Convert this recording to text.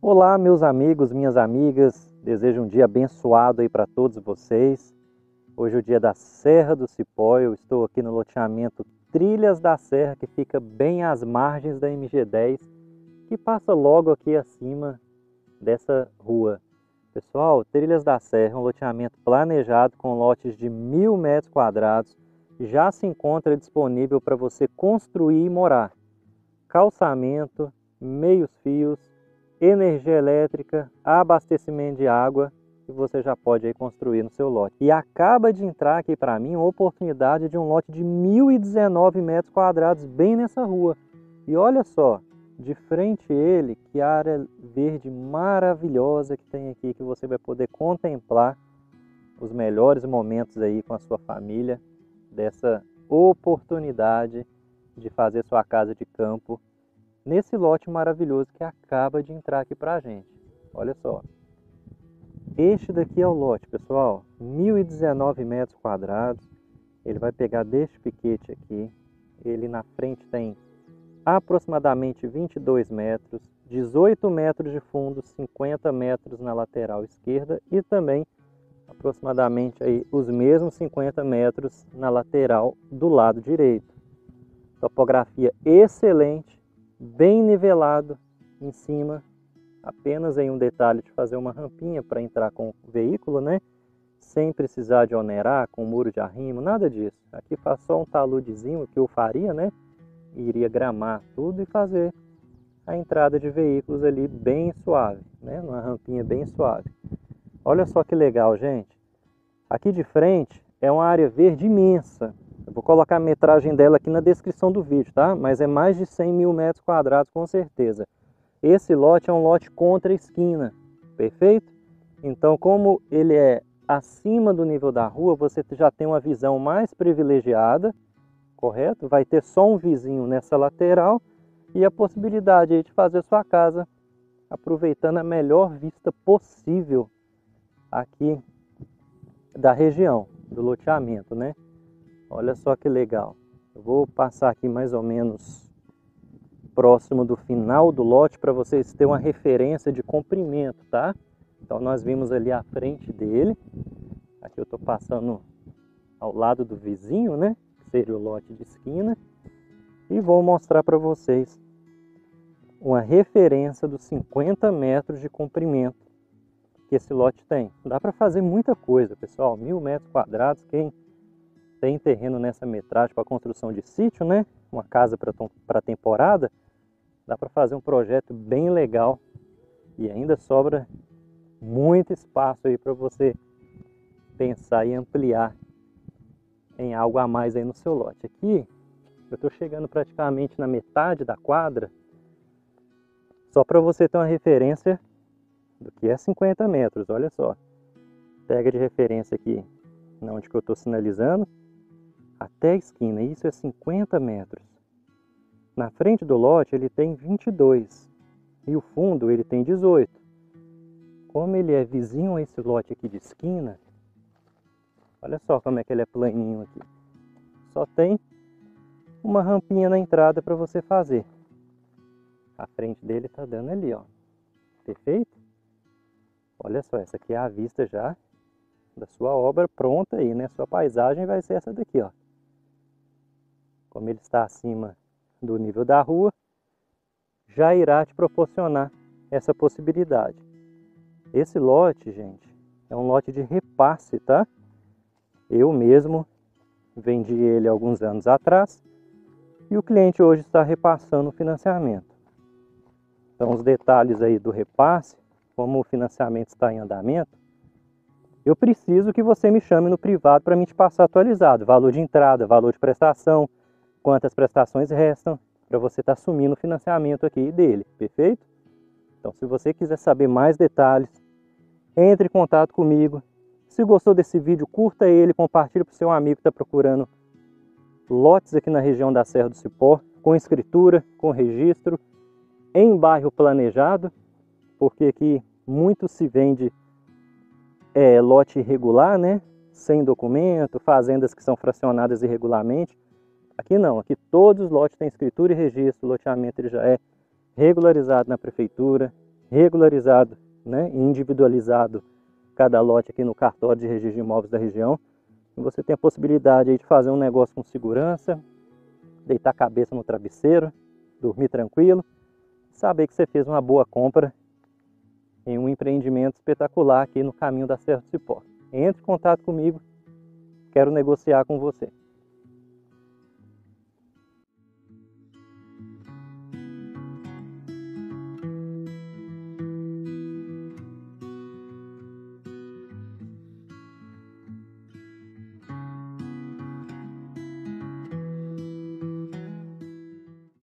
Olá, meus amigos, minhas amigas, desejo um dia abençoado aí para todos vocês. Hoje é o dia da Serra do Cipó, eu estou aqui no loteamento Trilhas da Serra, que fica bem às margens da MG10, que passa logo aqui acima dessa rua. Pessoal, Trilhas da Serra é um loteamento planejado com lotes de 1.000 metros quadrados, já se encontra disponível para você construir e morar. Calçamento, meios fios, energia elétrica, abastecimento de água, que você já pode aí construir no seu lote. E acaba de entrar aqui para mim uma oportunidade de um lote de 1.019 metros quadrados bem nessa rua. E olha só, de frente a ele, que área verde maravilhosa que tem aqui, que você vai poder contemplar os melhores momentos aí com a sua família, dessa oportunidade de fazer sua casa de campo nesse lote maravilhoso que acaba de entrar aqui pra gente. Olha só. Este daqui é o lote, pessoal. 1.019 metros quadrados. Ele vai pegar deste piquete aqui. Ele na frente tem aproximadamente 22 metros, 18 metros de fundo, 50 metros na lateral esquerda e também aproximadamente aí os mesmos 50 metros na lateral do lado direito. Topografia excelente, bem nivelado em cima, apenas em um detalhe de fazer uma rampinha para entrar com o veículo, né? Sem precisar de onerar com muro de arrimo, nada disso. Aqui faz só um taludezinho que eu faria, né? Iria gramar tudo e fazer a entrada de veículos ali bem suave, né? Uma rampinha bem suave. Olha só que legal, gente. Aqui de frente é uma área verde imensa. Eu vou colocar a metragem dela aqui na descrição do vídeo, tá? Mas é mais de 100.000 metros quadrados com certeza. Esse lote é um lote contra a esquina, perfeito? Então, como ele é acima do nível da rua, você já tem uma visão mais privilegiada, correto? Vai ter só um vizinho nessa lateral e a possibilidade aí de fazer sua casa aproveitando a melhor vista possível aqui da região, do loteamento, né? Olha só que legal. Eu vou passar aqui mais ou menos próximo do final do lote para vocês terem uma referência de comprimento, tá? Então nós vimos ali a frente dele. Aqui eu estou passando ao lado do vizinho, né? Que seria o lote de esquina. E vou mostrar para vocês uma referência dos 50 metros de comprimento que esse lote tem. Dá para fazer muita coisa, pessoal. 1.000 metros quadrados, quem tem terreno nessa metragem para construção de sítio, né? Uma casa para temporada, dá para fazer um projeto bem legal e ainda sobra muito espaço aí para você pensar e ampliar em algo a mais aí no seu lote. Aqui eu estou chegando praticamente na metade da quadra, só para você ter uma referência do que é 50 metros, olha só. Pega de referência aqui, onde que eu estou sinalizando, até a esquina, isso é 50 metros. Na frente do lote ele tem 22 e o fundo ele tem 18. Como ele é vizinho a esse lote aqui de esquina, olha só como é que ele é planinho aqui. Só tem uma rampinha na entrada para você fazer. A frente dele está dando ali, ó. Perfeito? Olha só, essa aqui é a vista já da sua obra pronta aí, né? Sua paisagem vai ser essa daqui, ó. Como ele está acima do nível da rua, já irá te proporcionar essa possibilidade. Esse lote, gente, é um lote de repasse, tá? Eu mesmo vendi ele alguns anos atrás e o cliente hoje está repassando o financiamento. Então, os detalhes aí do repasse, como o financiamento está em andamento, eu preciso que você me chame no privado para me te passar atualizado. Valor de entrada, valor de prestação, quantas prestações restam, para você estar assumindo o financiamento aqui dele, perfeito? Então, se você quiser saber mais detalhes, entre em contato comigo. Se gostou desse vídeo, curta ele, compartilhe para o seu amigo que está procurando lotes aqui na região da Serra do Cipó, com escritura, com registro, em bairro planejado, porque aqui muito se vende lote irregular, né? Sem documento, fazendas que são fracionadas irregularmente. Aqui não, aqui todos os lotes têm escritura e registro, o loteamento ele já é regularizado na prefeitura, regularizado, né, e individualizado cada lote aqui no cartório de registro de imóveis da região. E você tem a possibilidade aí de fazer um negócio com segurança, deitar a cabeça no travesseiro, dormir tranquilo, saber que você fez uma boa compra em um empreendimento espetacular aqui no caminho da Serra do Cipó. Entre em contato comigo, quero negociar com você.